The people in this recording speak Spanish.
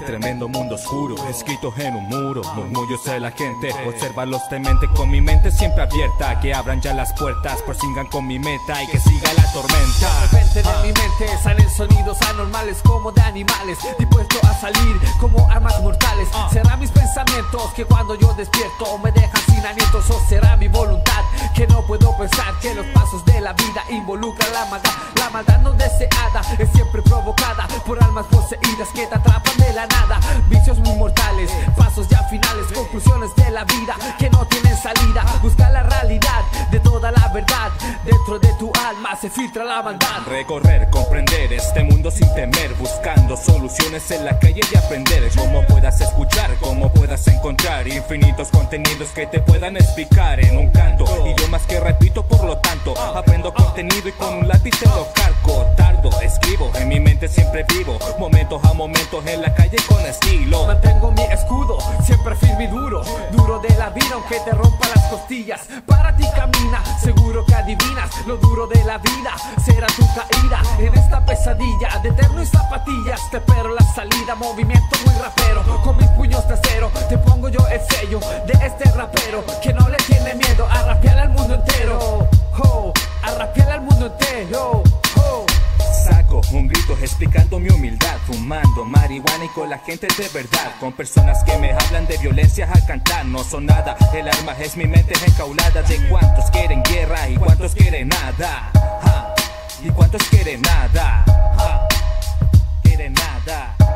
Tremendo mundo oscuro, escrito en un muro. Murmullos de la gente, obsérvalos demente. Con mi mente siempre abierta, que abran ya las puertas, prosingan con mi meta y que siga la tormenta. De repente de mi mente salen sonidos anormales como de animales, dispuesto a salir como armas mortales. Serán mis pensamientos que cuando yo despierto me dejan sin alientos, o será mi voluntad que no puedo pensar que los pasos de la vida involucran la maldad. La maldad no deseada es siempre provocada por almas poseídas que te atrapan de la nada. Vicios muy mortales, pasos ya finales, conclusiones de la vida que no tienen salida. Busca la realidad de toda la verdad, dentro de tu alma se filtra la maldad. Recorrer, comprender este mundo sin temer, buscando soluciones en la calle y aprender. Cómo puedas escuchar, cómo puedas encontrar infinitos contenidos que te puedan explicar en un canto. Y yo más que repito, por lo tanto aprendo contenido y con un lápiz te lo cargo. Tardo, escribo, en mi mente siempre vivo, momentos a momentos en la calle con estilo. Mantengo mi escudo, siempre firme y duro, duro de la vida aunque te rompa las costillas. Para ti camina, seguro que adivinas, lo duro de la vida será tu caída. En esta pesadilla de eterno y zapatillas te espero la salida, movimiento muy rapero. Con mis puños de acero te pongo yo el sello de este rapero que no le tiene miedo a rapear al mundo entero. A rapear al mundo entero. Saco un grito explicando mi humildad, fumando marihuana y con la gente de verdad, con personas que me hablan de violencia al cantar. No son nada, el arma es mi mente enjaulada. De cuántos quieren guerra y cuántos quieren nada, y cuántos quieren nada, quieren nada.